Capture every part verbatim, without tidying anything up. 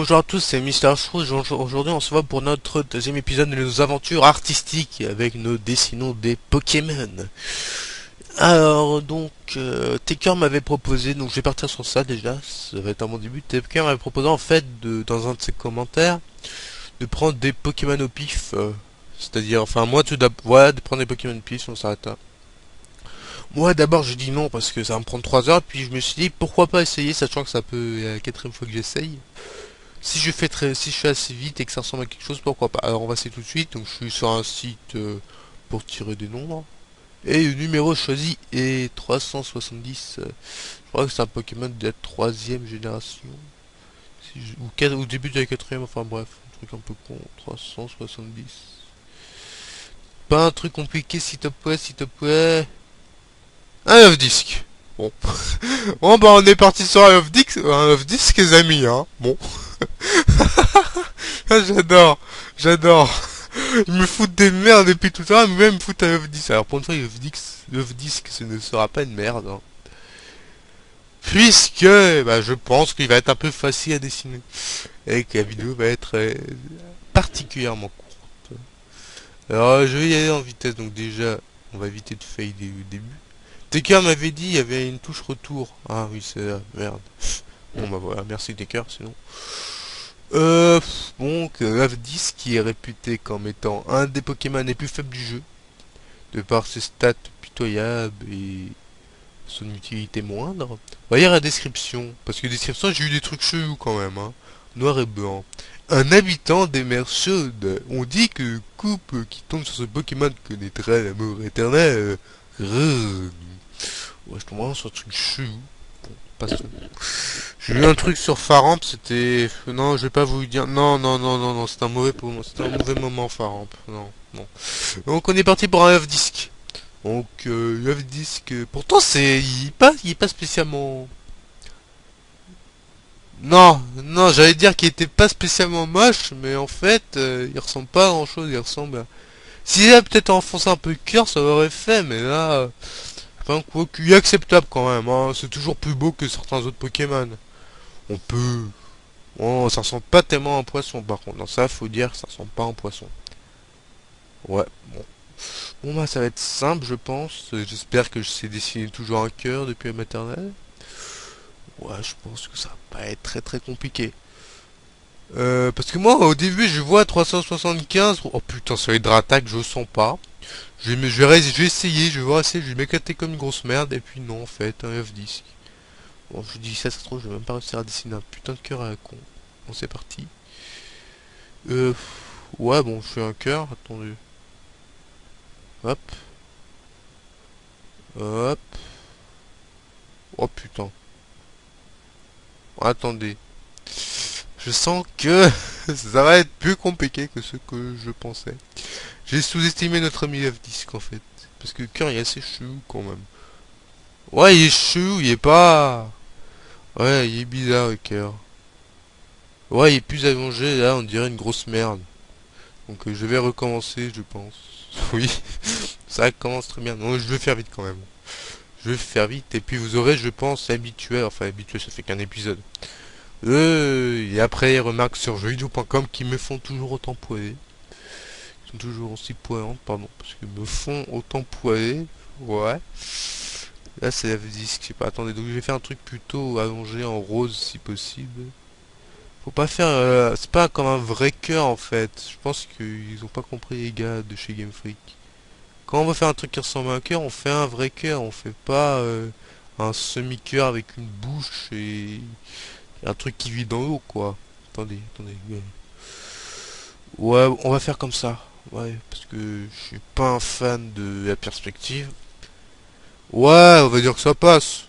Bonjour à tous, c'est Mister Shrews. Aujourd'hui on se voit pour notre deuxième épisode de nos aventures artistiques avec nos dessinons des Pokémon. Alors donc, euh, Taker m'avait proposé, donc je vais partir sur ça déjà, ça va être un bon début. Taker m'avait proposé en fait, de, dans un de ses commentaires, de prendre des Pokémon au pif. euh, C'est-à-dire, enfin moi tout d'abord, voilà, de prendre des Pokémon au pif, on s'arrête là. Moi d'abord j'ai dit non parce que ça va me prendre trois heures, puis je me suis dit pourquoi pas essayer, sachant que ça peut, c'est la quatrième fois que j'essaye. Si je fais très, si je fais assez vite et que ça ressemble à quelque chose, pourquoi pas. Alors on va essayer tout de suite. Donc je suis sur un site euh, pour tirer des nombres. Et le numéro choisi est trois cent soixante-dix. euh, je crois que c'est un Pokémon de la troisième génération. Si je- ou, quatre- ou début de la quatrième, enfin bref. Un truc un peu con. trois cent soixante-dix. Pas un truc compliqué s'il te plaît, s'il te plaît. Un off disc. Bon. Bon bah on est parti sur un off disc, un off disc les amis hein. Bon. Ah, j'adore, j'adore. Ils me foutent des merdes depuis tout ça, mais même me foutent un off disc. Alors pour une fois, l'off disc, l'off disc, ce ne sera pas une merde. Hein. Puisque, bah, je pense qu'il va être un peu facile à dessiner. Et que la vidéo va être euh, particulièrement courte. Alors je vais y aller en vitesse, donc déjà, on va éviter de failler au début. Taker m'avait dit il y avait une touche retour. Ah oui, c'est là, merde. Bon bah voilà, merci Taker, sinon. Euh, donc, Lave dix qui est réputé comme étant un des Pokémon les plus faibles du jeu, de par ses stats pitoyables et son utilité moindre. Voyez la description, parce que la description j'ai eu des trucs chelous quand même, hein. Noir et blanc. Un habitant des mers chaudes. On dit que le couple qui tombe sur ce Pokémon connaîtra l'amour éternel. Euh, Ouais, je tombe vraiment sur un truc chelou. Bon, passons. J'ai lu un truc sur Faramp, c'était... Non, je vais pas vous dire... Non, non, non, non, non, c'est un mauvais moment, c'est un mauvais moment Faramp. Non, non. Donc on est parti pour un off disc. Donc euh, l'off disc... euh, Pourtant c'est... Il est pas, il est pas spécialement... Non, non, j'allais dire qu'il était pas spécialement moche, mais en fait, euh, il ressemble pas à grand chose, il ressemble à... S'il avait peut-être enfoncé un peu le cœur, ça aurait fait, mais là... euh, Enfin, quoi qu'il est acceptable quand même, hein. C'est toujours plus beau que certains autres Pokémon. On peut... Oh, ça ressemble pas tellement à un poisson par contre. Non, ça faut dire, ça ressemble pas à un poisson. Ouais, bon. Bon bah ça va être simple je pense. Euh, J'espère que je sais dessiner toujours un cœur depuis la maternelle. Ouais, je pense que ça va pas être très très compliqué. Euh, parce que moi au début je vois trois cent soixante-quinze. Oh putain, ça va être attaque, je sens pas. Je vais, me- je vais, je vais essayer, je vais voir essayer, je vais m'éclater comme une grosse merde. Et puis non en fait, un F dix. Bon, je dis ça, ça se trouve, je vais même pas réussir à dessiner un putain de cœur à la con. Bon, c'est parti. Euh, ouais, bon, je fais un cœur, attendez. Hop, hop. Oh putain. Attendez. Je sens que ça va être plus compliqué que ce que je pensais. J'ai sous-estimé notre ami F dix en fait. Parce que le cœur il est assez chelou quand même. Ouais, il est chelou, il est pas... Ouais, il est bizarre le cœur. Ouais, il est plus allongé, là on dirait une grosse merde. Donc euh, je vais recommencer, je pense. Oui, ça commence très bien. Non, je vais faire vite quand même. Je vais faire vite et puis vous aurez, je pense, habituel. Enfin, habituel, ça fait qu'un épisode. Euh, et après, remarques sur jeux vidéo point com qui me font toujours autant poiler. Ils sont toujours aussi poilantes, pardon, parce qu'ils me font autant poiler. Ouais. Là, c'est la disque, je sais pas. Attendez, donc je vais faire un truc plutôt allongé en rose si possible. Faut pas faire... euh, c'est pas comme un vrai cœur en fait. Je pense qu'ils ont pas compris les gars de chez Game Freak. Quand on veut faire un truc qui ressemble à un cœur, on fait un vrai cœur. On fait pas euh, un semi-cœur avec une bouche et un truc qui vit dans l'eau quoi. Attendez, attendez. Ouais, on va faire comme ça. Ouais, parce que je suis pas un fan de la perspective. Ouais, on va dire que ça passe.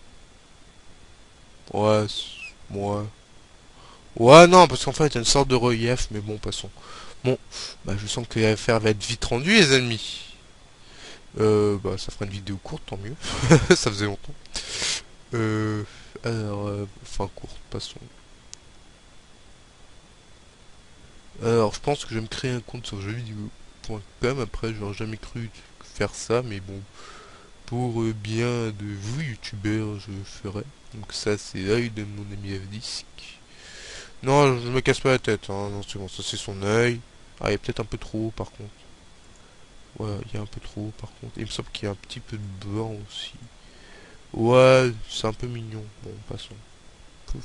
Ouais, ouais. Ouais, non, parce qu'en fait, il y a une sorte de relief, mais bon, passons. Bon, bah, je sens que l'affaire va être vite rendue, les amis. Euh, bah, ça fera une vidéo courte, tant mieux. Ça faisait longtemps. Euh, alors, euh, enfin, courte, passons. Alors, je pense que je vais me créer un compte sur jeux vidéo point com. Après, j'aurais jamais cru faire ça, mais bon, pour euh, bien de vous, youtubeurs, je ferai. Donc ça, c'est l'œil de mon ami F dix. Non, je me casse pas la tête, hein. Non, c'est bon, ça c'est son œil. Ah, il y a peut-être un peu trop haut par contre. Ouais, il y a un peu trop haut par contre. Il me semble qu'il y a un petit peu de blanc aussi. Ouais, c'est un peu mignon. Bon, passons. Pouf.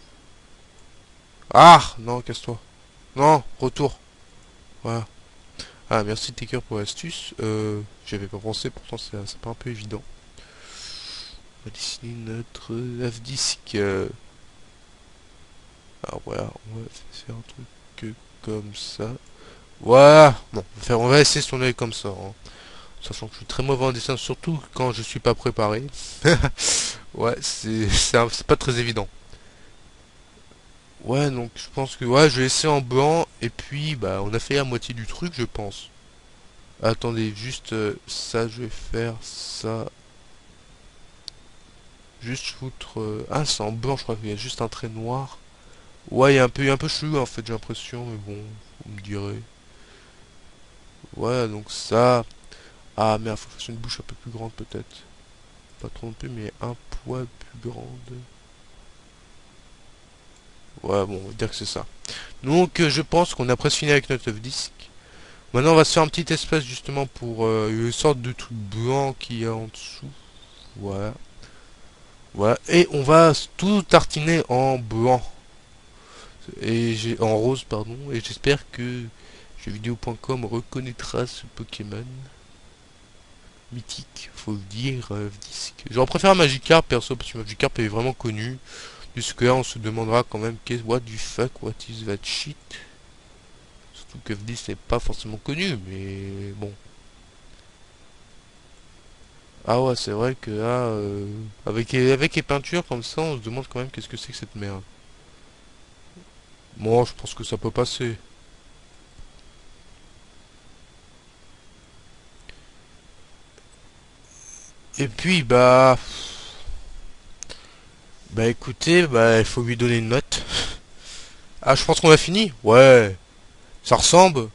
Ah! Non, casse-toi. Non, retour. Voilà. Ah, merci Taker pour l'astuce. Euh, j'avais pas pensé, pourtant c'est c'est pas un peu évident. On va dessiner notre lave-disque. Euh... Alors voilà, on va faire un truc comme ça. Voilà. Bon, on va, faire, on va essayer son œil comme ça. Hein. Sachant que je suis très mauvais en dessin, surtout quand je suis pas préparé. Ouais, c'est c'est pas très évident. Ouais, donc je pense que ouais, je vais essayer en blanc et puis bah on a fait la moitié du truc, je pense. Attendez, juste euh, ça, je vais faire ça. Juste foutre. Euh... Ah, c'est en blanc, je crois qu'il y a juste un trait noir. Ouais, il y a un peu, il y a un peu chelou en fait, j'ai l'impression, mais bon, vous me direz. Ouais, donc ça. Ah merde, faut que je fasse une bouche un peu plus grande peut-être. Pas trop non plus, mais un poil plus grande. Ouais, bon, on va dire que c'est ça. Donc, euh, je pense qu'on a presque fini avec notre disque. Maintenant, on va se faire un petit espace justement pour euh, une sorte de truc blanc qui est en dessous. Voilà. Voilà. Et on va tout tartiner en blanc. Et j'ai en rose, pardon. Et j'espère que jeuxvideo point com reconnaîtra ce Pokémon mythique, faut le dire, euh, disque. J'aurais préféré un Magikarp perso parce que Magikarp est vraiment connu. Jusque là, on se demandera quand même qu'est what du fuck, what is that shit. Surtout que Vdis n'est pas forcément connu, mais bon. Ah ouais, c'est vrai que là, euh, avec, les, avec les peintures comme ça, on se demande quand même qu'est-ce que c'est que cette merde. Moi, je pense que ça peut passer. Et puis, bah... Bah écoutez, bah il faut lui donner une note. Ah, je pense qu'on a fini. Ouais. Ça ressemble.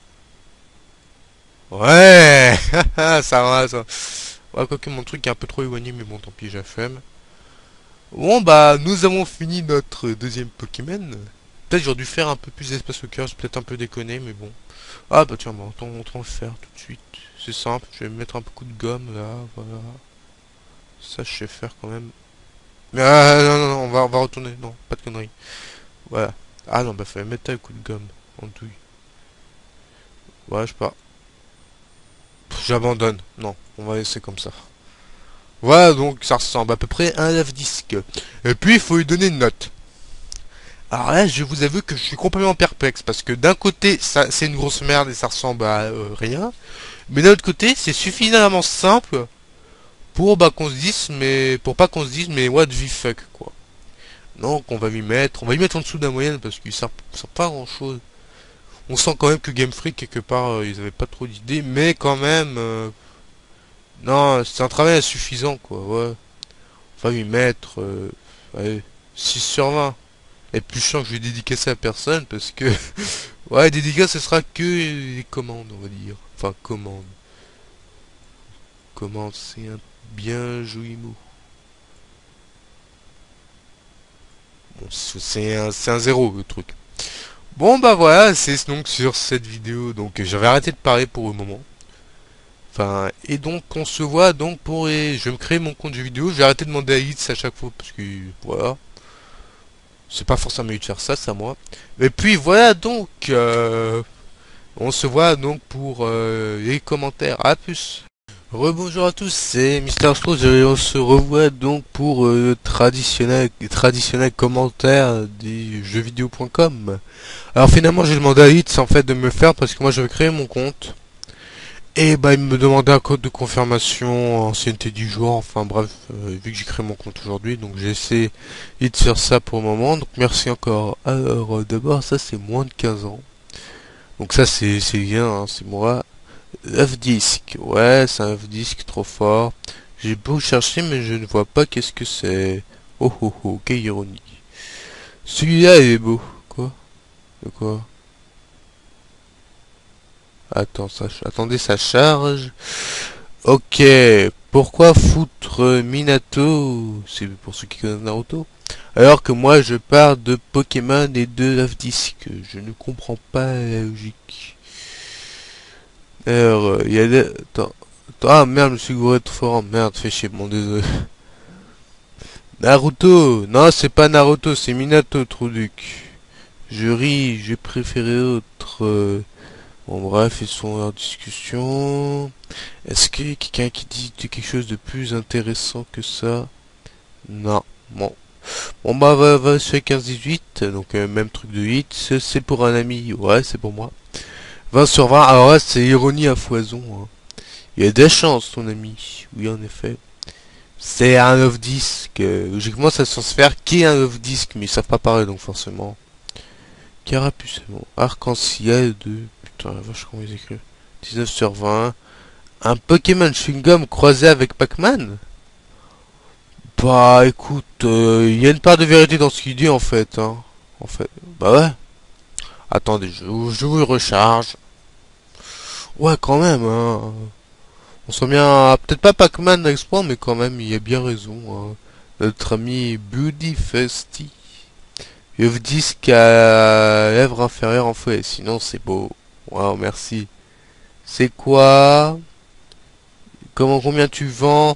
Ouais. Ça va, ça. Ouais, quoique mon truc est un peu trop éloigné, mais bon, tant pis, j'ai la flemme. Bon, bah, nous avons fini notre deuxième Pokémon. Peut-être j'aurais dû faire un peu plus d'espace au cœur, j'ai peut-être un peu déconné, mais bon. Ah, bah tiens, bah, autant, autant le faire tout de suite. C'est simple, je vais mettre un peu de gomme, là, voilà. Ça, je sais faire quand même. Mais ah, non, non, non, on va, on va retourner, non, pas de conneries. Voilà. Ah non, bah, fallait mettre un coup de gomme, en douille. Ouais, je sais pas. J'abandonne. Non, on va laisser comme ça. Voilà, donc ça ressemble à peu près à un lave-disque. Et puis, il faut lui donner une note. Alors là, je vous avoue que je suis complètement perplexe, parce que d'un côté, ça c'est une grosse merde et ça ressemble à euh, rien. Mais d'un autre côté, c'est suffisamment simple pour bah, qu'on se dise, mais pour pas qu'on se dise, mais what the fuck, quoi. Donc, on va lui mettre, on va lui mettre en dessous de la moyenne, parce qu'il sert, sert pas à grand chose. On sent quand même que Game Freak, quelque part, euh, ils avaient pas trop d'idées, mais quand même... Euh, non, c'est un travail insuffisant, quoi, ouais. On va lui mettre... Euh, allez, six sur vingt. Et plus chiant que je vais dédicacer à personne, parce que... ouais, dédicace, ce sera que les commandes, on va dire. Enfin, commandes. Commande, c'est un bien joli mot. Bon, c'est un, c'est un zéro, le truc. Bon, bah voilà, c'est donc sur cette vidéo. Donc, j'avais arrêté de parler pour le moment. Enfin, et donc on se voit donc pour... Et je vais me créer mon compte jeu vidéo. Je vais arrêter de demander à Hits à chaque fois parce que voilà. C'est pas forcément mieux de faire ça, c'est à moi. Et puis voilà donc. Euh, on se voit donc pour euh, les commentaires. À plus. Rebonjour à tous, c'est Mister Strauss et on se revoit donc pour euh, le traditionnel, traditionnel commentaire du jeuxvideo point com. Alors finalement j'ai demandé à Hits en fait de me le faire parce que moi je vais créer mon compte. Et bah il me demandait un code de confirmation, ancienneté du joueur, enfin bref, euh, vu que j'ai créé mon compte aujourd'hui, donc j'ai essayé de faire ça pour le moment, donc merci encore. Alors euh, d'abord ça c'est moins de quinze ans, donc ça c'est c'est bien, hein, c'est moi. Œuf disque, ouais c'est un œuf disque trop fort. J'ai beau chercher mais je ne vois pas qu'est-ce que c'est. Oh oh oh, quelle ironie. Celui-là il est beau. Quoi? De quoi? Attends, ça, attendez, ça charge. Ok, pourquoi foutre euh, Minato, c'est pour ceux qui connaissent Naruto, alors que moi je parle de Pokémon et de Love Disc. Je ne comprends pas la logique. Alors, il y a des... Attends. Ah merde, je me suis gouré trop fort. Merde, fais chier, bon désolé. Naruto. Non, c'est pas Naruto, c'est Minato, Trouduc. Je ris, j'ai préféré autre. euh, Bon bref, ils sont en discussion. Est-ce qu'il y a quelqu'un qui dit quelque chose de plus intéressant que ça? Non. Bon. Bon bah va, va sur quinze dix-huit, donc euh, même truc de huit, c'est pour un ami, ouais c'est pour moi. vingt sur vingt, alors là c'est ironie à foison. Hein. Il y a des chances ton ami, oui en effet. C'est un love disc, euh, logiquement ça se faire qui est un love disc, mais ils savent pas parler donc forcément. Carapuce, c'est bon. Arc-en-ciel de... Putain la vache comment ils écrivent. dix-neuf sur vingt. Un Pokémon chewing-gum croisé avec Pac-Man? Bah écoute, il euh, y a une part de vérité dans ce qu'il dit en fait. Hein. En fait, bah ouais. Attendez, je, je vous le recharge. Ouais quand même. Hein. On sent bien, peut-être pas Pac-Man d'exploit, mais quand même, il a bien raison. Hein. Notre ami Buddy Festy. Il vous dit qu'à lèvres inférieures en fait, sinon c'est beau. Wow, merci. C'est quoi? Comment, combien tu vends?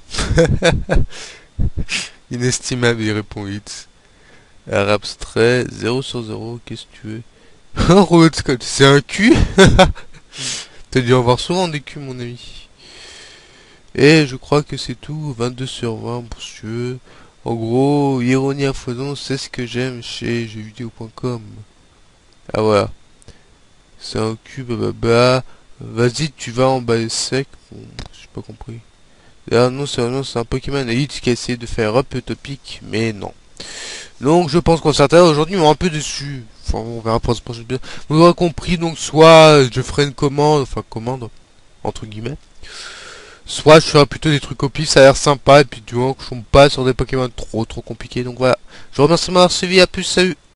Inestimable, il répond huit. Air abstrait, zéro sur zéro, qu'est-ce que tu veux? Un rouleau de scotch, c'est un cul? T'as dû en voir souvent des culs, mon ami. Et je crois que c'est tout, vingt-deux sur vingt, monsieur. En gros, ironie à foison, c'est ce que j'aime chez jeux vidéo point com. Ah voilà. C'est un cul, bah, bah, vas-y, tu vas en bas sec. Bon, j'ai pas compris. Ah non, c'est non, c'est un Pokémon Elite qui a essayé de faire up topic, mais non. Donc je pense qu'on s'intéresse aujourd'hui, mais un peu déçu. Enfin, on verra pour ce prochain vidéo. Vous aurez compris, donc soit je ferai une commande, enfin commande, entre guillemets. Soit je ferai plutôt des trucs au pif, ça a l'air sympa, et puis du moment que je tombe pas sur des Pokémon trop trop compliqués. Donc voilà. Je vous remercie de m'avoir suivi, à plus, salut.